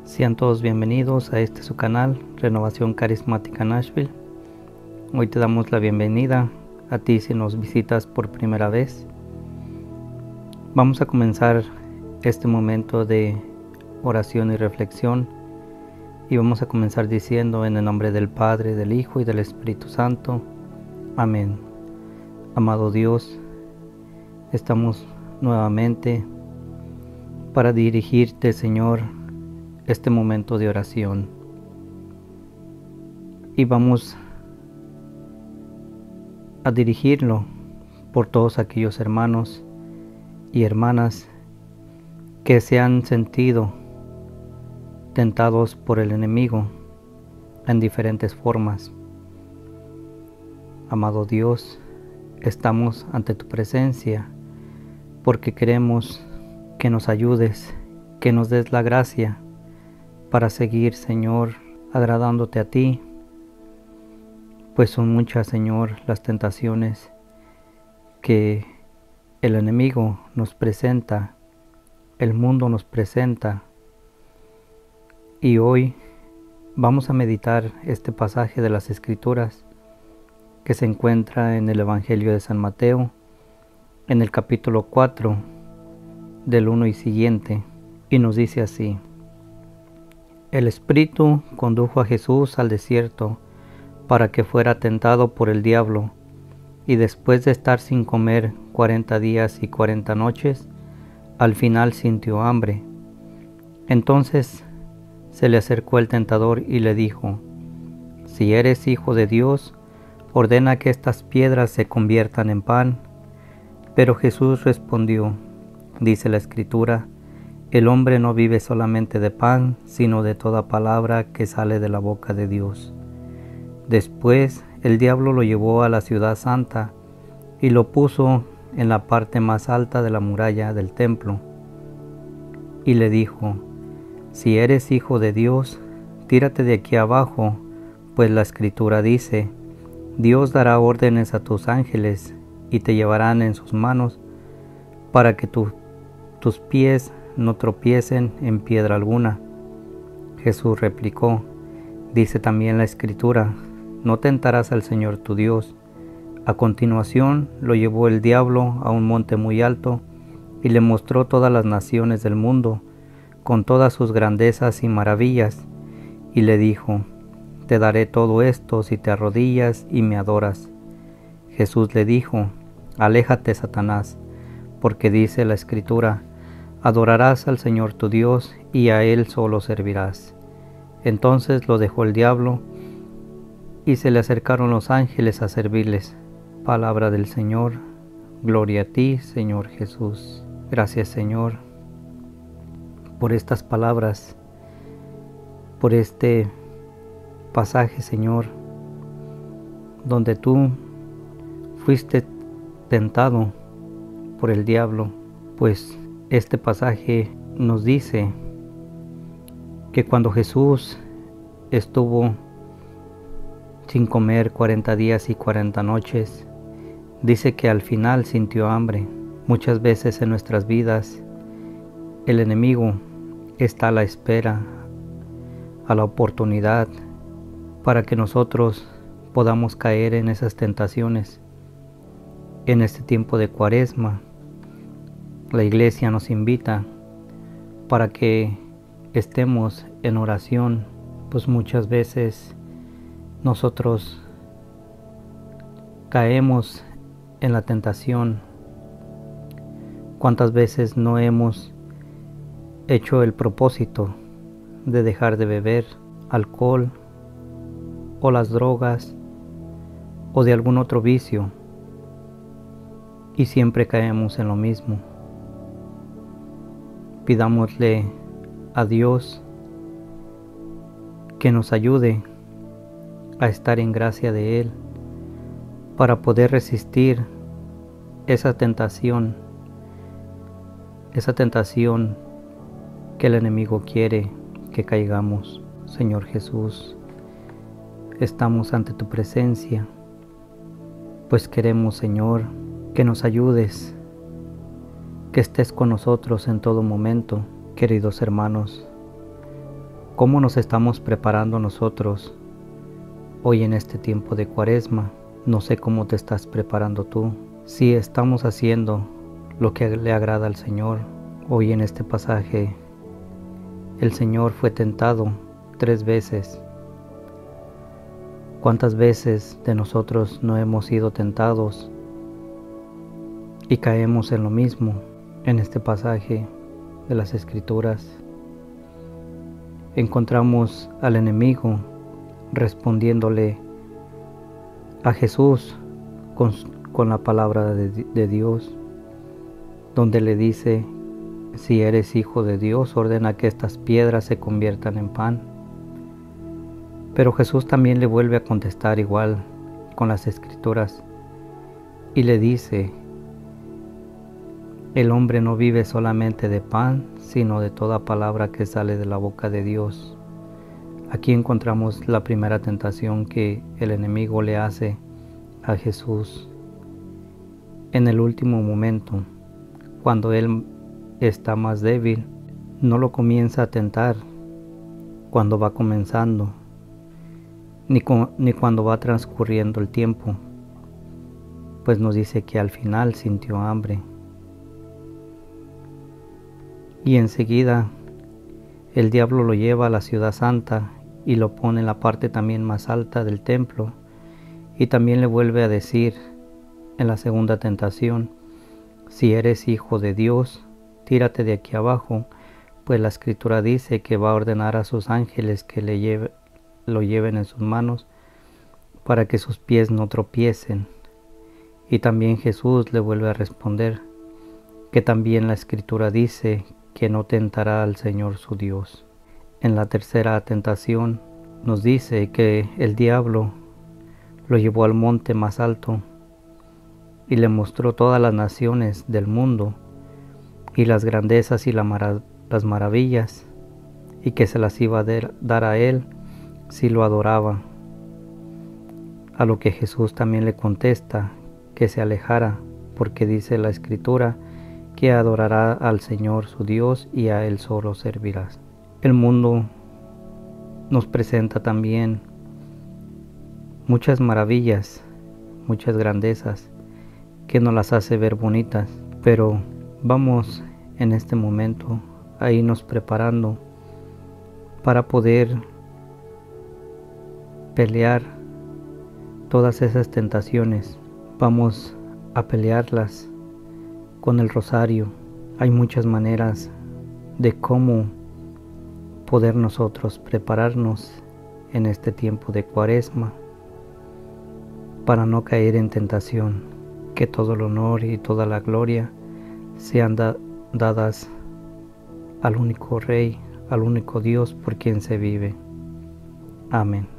Sean todos bienvenidos a este su canal, Renovación Carismática Nashville. Hoy te damos la bienvenida a ti si nos visitas por primera vez. Vamos a comenzar este momento de oración y reflexión y vamos a comenzar diciendo en el nombre del Padre, del Hijo y del Espíritu Santo. Amén. Amado Dios, estamos nuevamente para dirigirte, Señor, este momento de oración. Y vamos a dirigirlo por todos aquellos hermanos y hermanas que se han sentido tentados por el enemigo en diferentes formas. Amado Dios, estamos ante tu presencia porque queremos que nos ayudes, que nos des la gracia para seguir, Señor, agradándote a ti, pues son muchas, Señor, las tentaciones que el enemigo nos presenta, el mundo nos presenta, y hoy vamos a meditar este pasaje de las Escrituras que se encuentra en el Evangelio de San Mateo, en el capítulo 4, del 1 y siguiente, y nos dice así: El Espíritu condujo a Jesús al desierto para que fuera tentado por el diablo, y después de estar sin comer 40 días y 40 noches, al final sintió hambre. Entonces se le acercó el tentador y le dijo: Si eres hijo de Dios, ordena que estas piedras se conviertan en pan. Pero Jesús respondió: Dice la Escritura, el hombre no vive solamente de pan, sino de toda palabra que sale de la boca de Dios. Después el diablo lo llevó a la ciudad santa y lo puso en la parte más alta de la muralla del templo. Y le dijo: Si eres hijo de Dios, tírate de aquí abajo, pues la Escritura dice: Dios dará órdenes a tus ángeles y te llevarán en sus manos para que tus pies no tropiecen en piedra alguna. Jesús replicó: Dice también la Escritura: No tentarás al Señor tu Dios. A continuación lo llevó el diablo a un monte muy alto y le mostró todas las naciones del mundo, con todas sus grandezas y maravillas, y le dijo: Te daré todo esto si te arrodillas y me adoras. Jesús le dijo: Aléjate, Satanás, porque dice la Escritura: Adorarás al Señor tu Dios y a Él solo servirás. Entonces lo dejó el diablo y se le acercaron los ángeles a servirles. Palabra del Señor. Gloria a ti, Señor Jesús. Gracias, Señor, por estas palabras, por este pasaje, Señor, donde tú fuiste tentado por el diablo, pues este pasaje nos dice que cuando Jesús estuvo sin comer 40 días y 40 noches, dice que al final sintió hambre. Muchas veces en nuestras vidas el enemigo está a la espera, a la oportunidad para que nosotros podamos caer en esas tentaciones. En este tiempo de Cuaresma, la Iglesia nos invita para que estemos en oración, pues muchas veces nosotros caemos en la tentación. ¿Cuántas veces no hemos hecho el propósito de dejar de beber alcohol o las drogas o de algún otro vicio, y siempre caemos en lo mismo? Pidámosle a Dios que nos ayude a estar en gracia de Él para poder resistir esa tentación que el enemigo quiere que caigamos. Señor Jesús, estamos ante tu presencia, pues queremos, Señor, que nos ayudes, que estés con nosotros en todo momento. Queridos hermanos, ¿Cómo nos estamos preparando nosotros hoy en este tiempo de Cuaresma? No sé cómo te estás preparando tú. Si estamos haciendo lo que le agrada al Señor. Hoy en este pasaje, el Señor fue tentado 3 veces. ¿Cuántas veces de nosotros no hemos sido tentados y caemos en lo mismo? En este pasaje de las Escrituras encontramos al enemigo respondiéndole a Jesús con la palabra de Dios, donde le dice: si eres hijo de Dios, ordena que estas piedras se conviertan en pan. Pero Jesús también le vuelve a contestar igual con las Escrituras y le dice: el hombre no vive solamente de pan, sino de toda palabra que sale de la boca de Dios. Aquí encontramos la primera tentación que el enemigo le hace a Jesús en el último momento, cuando él está más débil. No lo comienza a tentar cuando va comenzando, ni cuando va transcurriendo el tiempo, pues nos dice que al final sintió hambre. Y enseguida el diablo lo lleva a la ciudad santa y lo pone en la parte también más alta del templo, y también le vuelve a decir en la segunda tentación: si eres hijo de Dios, tírate de aquí abajo, pues la Escritura dice que va a ordenar a sus ángeles que lo lleven en sus manos para que sus pies no tropiecen. Y también Jesús le vuelve a responder que también la Escritura dice que no tentará al Señor su Dios. En la tercera tentación nos dice que el diablo lo llevó al monte más alto y le mostró todas las naciones del mundo y las grandezas y las maravillas, y que se las iba a dar a él si lo adoraba. A lo que Jesús también le contesta que se alejara, porque dice la Escritura que adorará al Señor su Dios y a Él solo servirás. El mundo nos presenta también muchas maravillas, muchas grandezas, que nos las hace ver bonitas, pero vamos en este momento a irnos preparando para poder pelear todas esas tentaciones. Vamos a pelearlas con el rosario. Hay muchas maneras de cómo poder nosotros prepararnos en este tiempo de Cuaresma para no caer en tentación. Que todo el honor y toda la gloria sean dadas al único Rey, al único Dios por quien se vive. Amén.